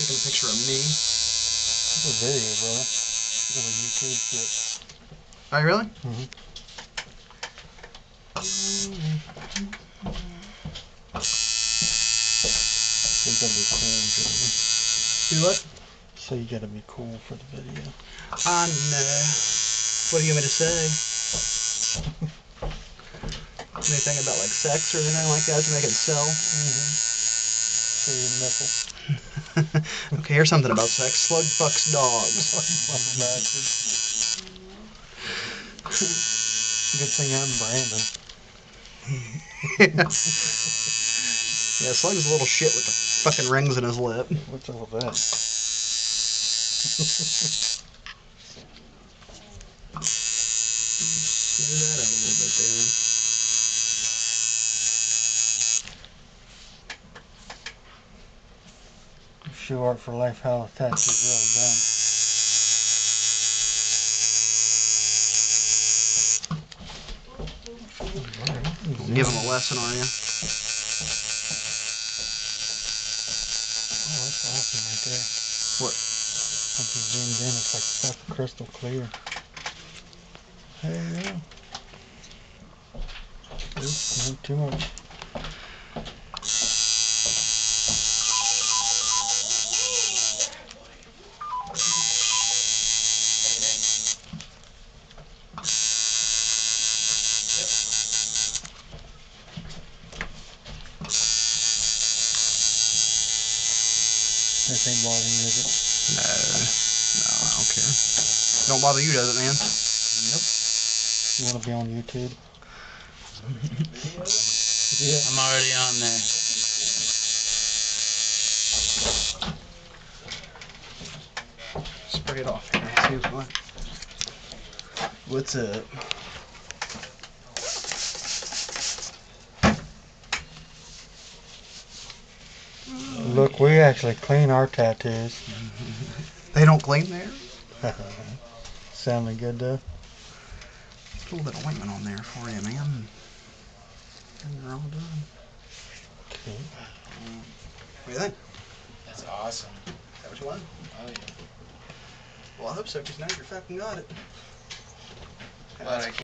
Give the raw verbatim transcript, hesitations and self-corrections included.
taking a picture of me. It's a video, brother. It's a YouTube shit. Oh, really? Mm-hmm. So you gotta be cool for the Do what? So you gotta be cool for the video. I know. What do you want me to say? Anything about like sex or anything like that to make it sell? Mm-hmm. Show your nipple. Okay, here's something about sex. Slug fucks dogs. Good thing I'm Brandon. Yeah. Yeah, Slug's a little shit with the fucking rings in his lip. What's all that? Smooth that out a little bit there. Shoe Art for Life Habitat is really done. Give him a lesson, are you? Oh, that's awesome right there. What? Once you zoomed in, it's like fucking crystal clear. There you go. Oops, not too much. This ain't bothering you, is it? No. No, I don't care. Don't bother you, does it, man? Nope. You want to be on YouTube? Yeah. I'm already on there. Spray it off here. See what. What's up? Look, we actually clean our tattoos. They don't clean there? Sounding good, though. Just a little bit of ointment on there for you, man. And you're all done. Cool. What do you think? That's awesome. Is that what you want? Oh, yeah. Well, I hope so, because now you're fucking got it. But I